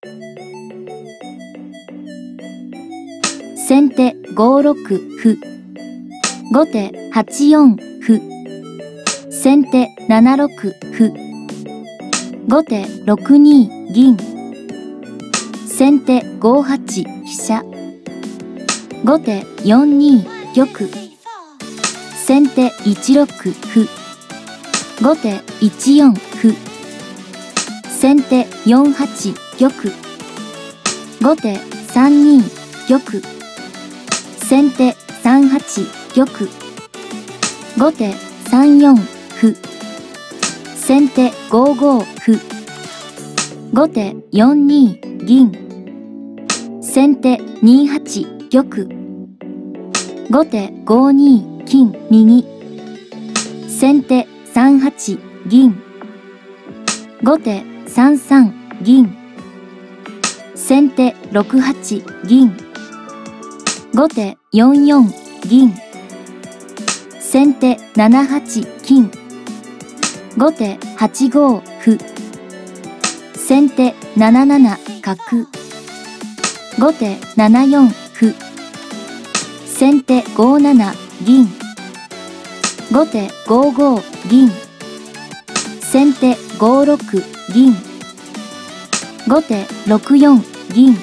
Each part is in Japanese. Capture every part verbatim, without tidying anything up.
先手ごろく歩。後手はちよん歩。先手ななろく歩。後手ろくに銀。先手ごはち飛車。後手よんに玉。先手いちろく歩。後手いちよん歩。先手よんはち玉。後手さんに玉。先手さんはち玉。後手さんよん歩。先手ごご歩。後手よんに銀。先手にはち玉。後手ごに金右。先手さんはち銀。後手さんさん銀。先手ろくはち銀。後手よんよん銀。先手ななはち金。後手はちご歩。先手なななな角。後手ななよん歩。先手ごなな銀。後手ごご銀。先手ごろく銀。後手ろくよん銀。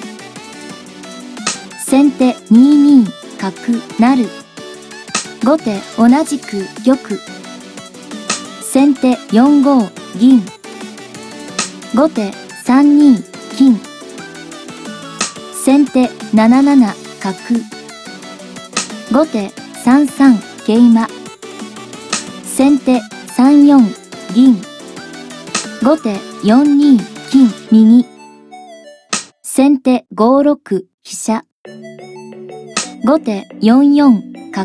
先手にに角成。後手同じく玉。先手よんご銀。後手さんに金。先手なななな角。後手さんさん桂馬。先手さんよん銀。後手よんに金右。先手ごろく飛車。後手よんよん角。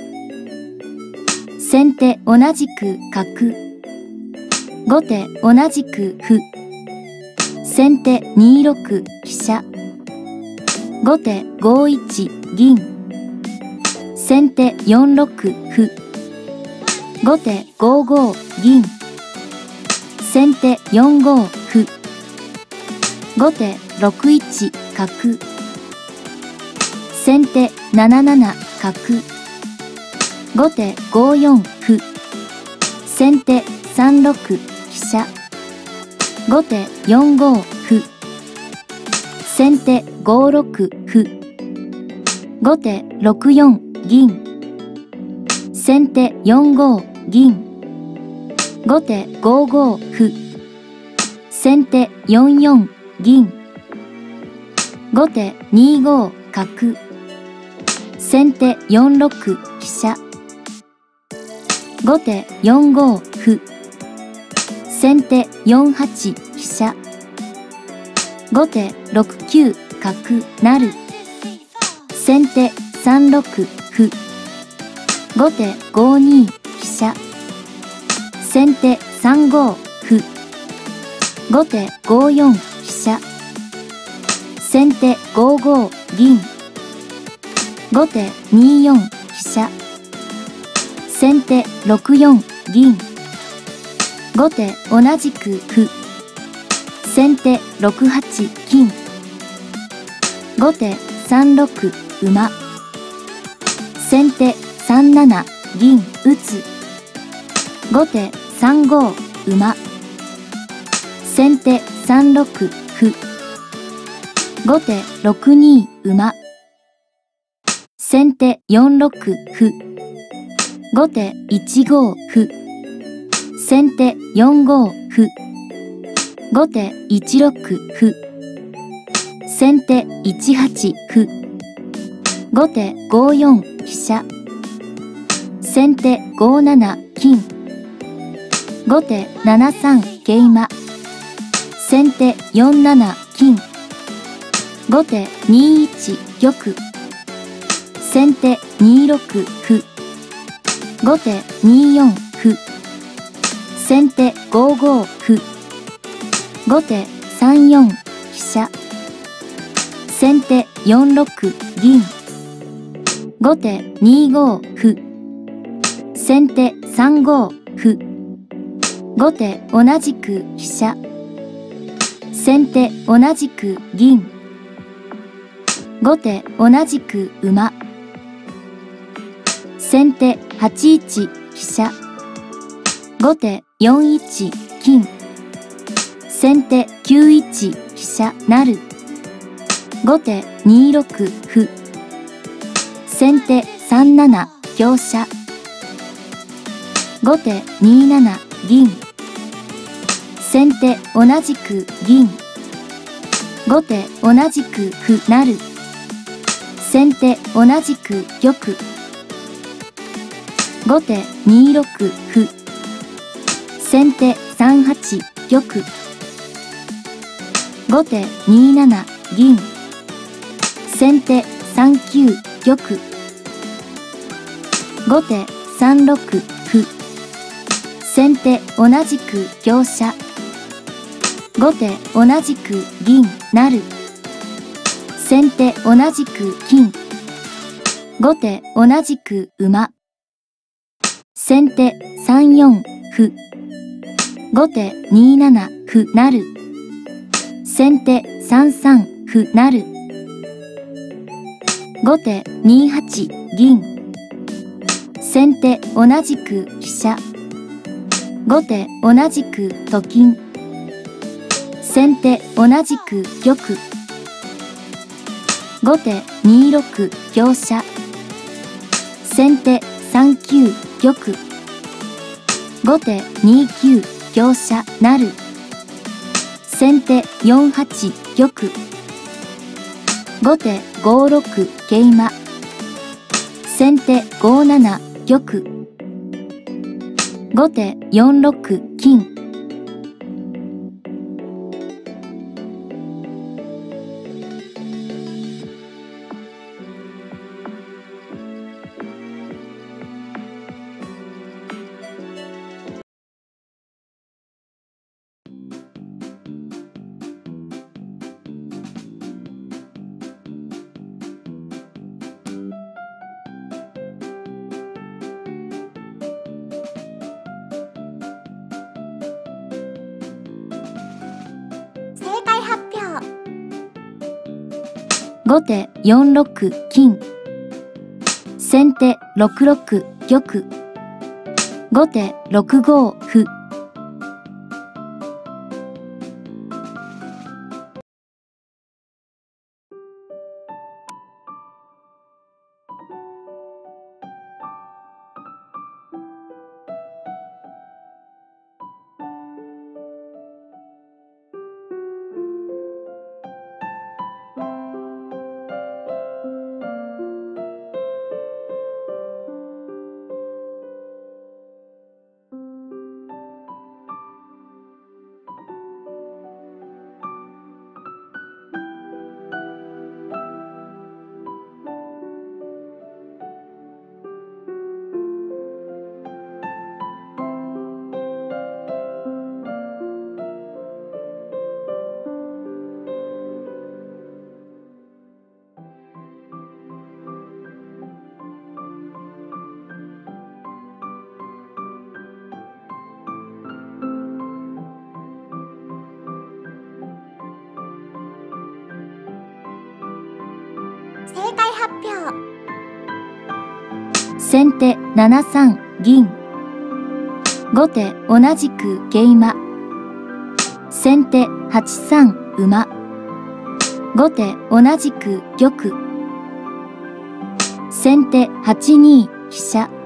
先手同じく角。後手同じく歩。先手にろく飛車。後手ごいち銀。先手よんろく歩。後手ごご銀。先手よんご歩。後手ろくいち角。先手なななな角。後手ごよん歩。先手さんろく飛車。後手よんご歩。先手ごろく歩。後手ろくよん銀。先手よんご銀。後手ごご歩。先手よんよん銀。後手にご角。先手よんろく飛車。後手よんご歩。先手よんはち飛車。後手ろくきゅう角成。先手さんろく歩。後手ごに飛車。先手さんご歩。後手ごよん飛車。先手ごご銀。後手によん飛車。先手ろくよん銀。後手同じく歩。先手ろくはち金。後手さんろく馬。先手さんなな銀打つ。後手さんご馬。先手さんろく歩。後手ろくに馬。先手よんろく歩。後手いちご歩。先手よんご歩。後手いちろく歩。先手いちはち歩。後手ごよん飛車。先手ごなな金。後手ななさん桂馬。先手よんなな金。後手にいち玉。先手にろく歩。後手によん歩。先手ごご歩。後手さんよん飛車。先手よんろく銀。後手にご歩。先手さんご歩。後手同じく飛車。 先手同じく銀。後手同じく馬。先手はちいち飛車。後手よんいち金。先手きゅういち飛車成。後手にろく歩。先手さんなな香車。後手になな銀。先手同じく銀。後手同じく歩成。先手同じく玉。後手にろく歩。先手さんはち玉。後手になな銀。先手さんきゅう玉。後手さんろく歩。先手同じく香車。後手同じく銀成。先手同じく金。後手同じく馬。先手さんよん歩。後手になな歩成。先手さんさん歩成。後手にはち銀。先手同じく飛車。後手同じくと金。先手同じく玉。後手にろく香車。先手さんきゅう玉。後手にきゅう香車成。先手よんはち玉。後手ごろく桂馬。先手ごなな玉。後手よんろく金。 正解発表。 後手よんろく金。先手ろくろく玉。後手ろくご歩。 正解発表。 先手ななさん銀。後手同じく桂馬。先手はちさん馬。後手同じく玉。先手はちに飛車。